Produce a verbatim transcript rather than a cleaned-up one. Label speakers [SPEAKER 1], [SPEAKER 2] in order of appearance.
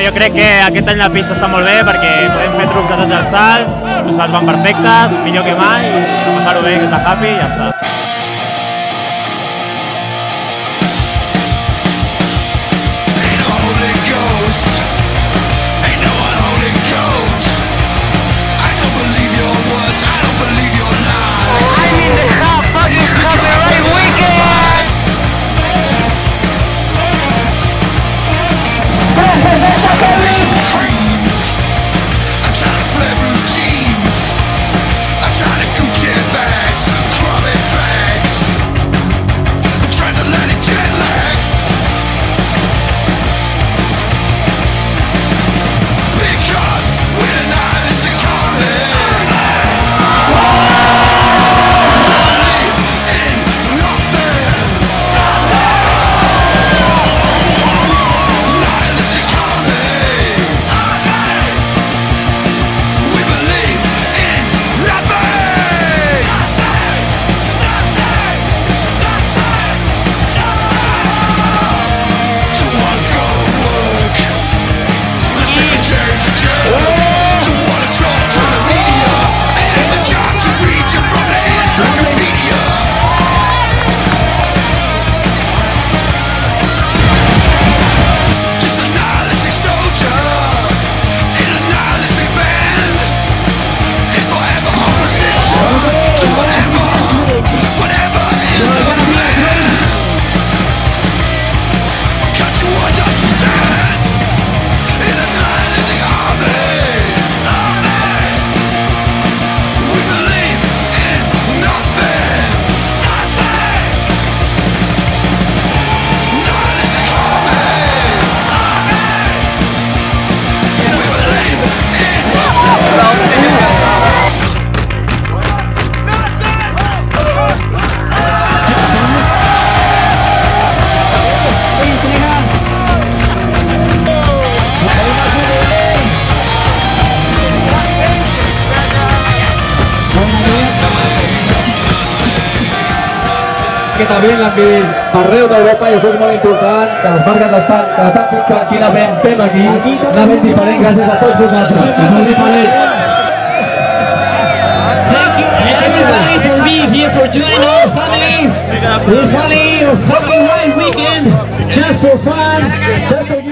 [SPEAKER 1] jo crec que aquest any la pista està molt bé perquè podem fer trucs a tots els salts, les salts van perfectes, millor que mai, i passar-ho bé, que està happy i ja està.
[SPEAKER 2] Que també l'àmbit arreu d'Europa, i això és molt important, que les marques l'estan que l'estan fixant quina ben fem aquí, una ben diferent gràcies a tots vosaltres, que és molt diferent.
[SPEAKER 3] Thank you everybody for being here, for joining our family. This family was having one weekend just for fun. Just for